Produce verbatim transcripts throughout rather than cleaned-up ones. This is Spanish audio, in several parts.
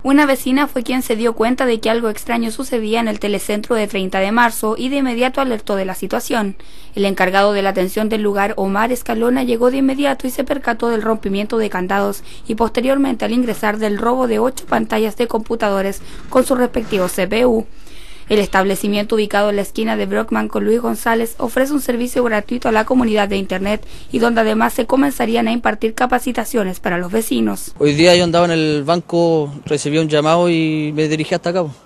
Una vecina fue quien se dio cuenta de que algo extraño sucedía en el telecentro de treinta de marzo y de inmediato alertó de la situación. El encargado de la atención del lugar, Omar Escalona, llegó de inmediato y se percató del rompimiento de candados y posteriormente al ingresar del robo de ocho pantallas de computadores con sus respectivos C P U. El establecimiento, ubicado en la esquina de Brockman con Luis González, ofrece un servicio gratuito a la comunidad de Internet y donde además se comenzarían a impartir capacitaciones para los vecinos. Hoy día yo andaba en el banco, recibí un llamado y me dirigí hasta acá.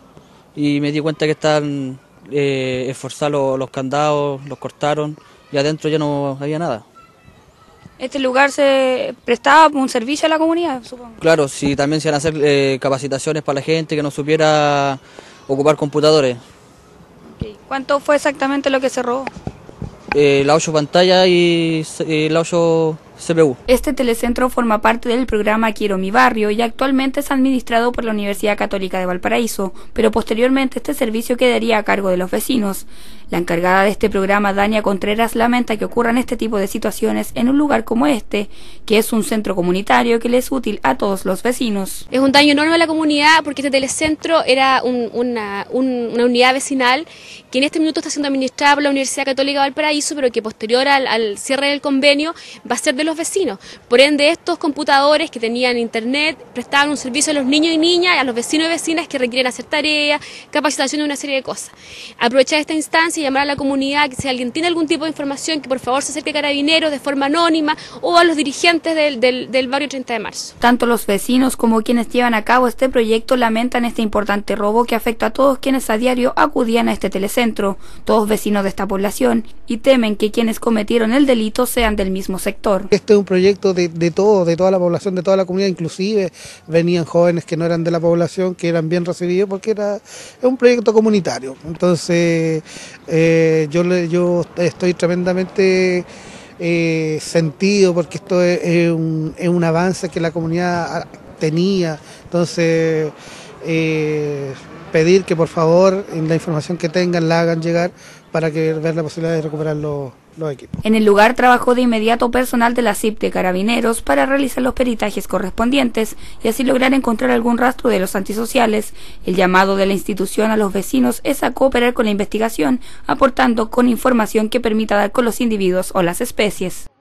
Y me di cuenta que están eh, esforzados los, los candados, los cortaron y adentro ya no había nada. ¿Este lugar se prestaba un servicio a la comunidad, supongo? Claro, sí, también se iban a hacer eh, capacitaciones para la gente que no supiera ocupar computadores. Okay. ¿Cuánto fue exactamente lo que se robó? Eh, las ocho pantallas y eh, las ocho C P U. Este telecentro forma parte del programa Quiero mi barrio y actualmente es administrado por la Universidad Católica de Valparaíso, pero posteriormente este servicio quedaría a cargo de los vecinos. La encargada de este programa, Dania Contreras, lamenta que ocurran este tipo de situaciones en un lugar como este, que es un centro comunitario que le es útil a todos los vecinos. Es un daño enorme a la comunidad porque este telecentro era un, una, un, una unidad vecinal que en este minuto está siendo administrada por la Universidad Católica de Valparaíso, pero que posterior al, al cierre del convenio va a ser de los vecinos. Por ende, estos computadores que tenían internet prestaban un servicio a los niños y niñas, a los vecinos y vecinas que requieren hacer tareas, capacitación y una serie de cosas. Aprovechar esta instancia y llamar a la comunidad que si alguien tiene algún tipo de información que por favor se acerque a Carabineros de forma anónima o a los dirigentes del, del, del barrio treinta de marzo. Tanto los vecinos como quienes llevan a cabo este proyecto lamentan este importante robo que afecta a todos quienes a diario acudían a este telecentro, todos vecinos de esta población, y temen que quienes cometieron el delito sean del mismo sector. Este es un proyecto de, de todo, de toda la población, de toda la comunidad, inclusive venían jóvenes que no eran de la población, que eran bien recibidos porque era es un proyecto comunitario. Entonces eh, yo, yo estoy tremendamente eh, sentido porque esto es, es, un, es un avance que la comunidad tenía. Entonces eh, pedir que por favor en la información que tengan la hagan llegar para que ver la posibilidad de recuperar los, los equipos. En el lugar trabajó de inmediato personal de la C I P de Carabineros para realizar los peritajes correspondientes y así lograr encontrar algún rastro de los antisociales. El llamado de la institución a los vecinos es a cooperar con la investigación, aportando con información que permita dar con los individuos o las especies.